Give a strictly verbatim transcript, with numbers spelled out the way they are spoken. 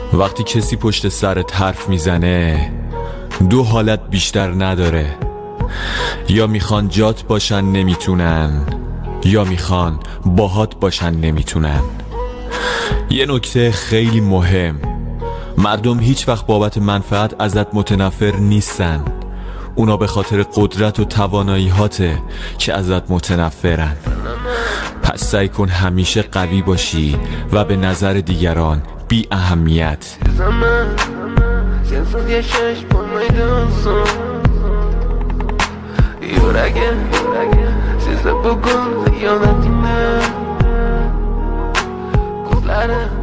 وقتی کسی پشت سرت حرف میزنه دو حالت بیشتر نداره، یا میخوان جات باشن نمیتونن، یا میخوان باهات باشن نمیتونن. یه نکته خیلی مهم، مردم هیچ وقت بابت منفعت ازت متنفر نیستن، اونا به خاطر قدرت و توانایی‌هاته که ازت متنفرن. پس سعی کن همیشه قوی باشی و به نظر دیگران بی اهمیت. You're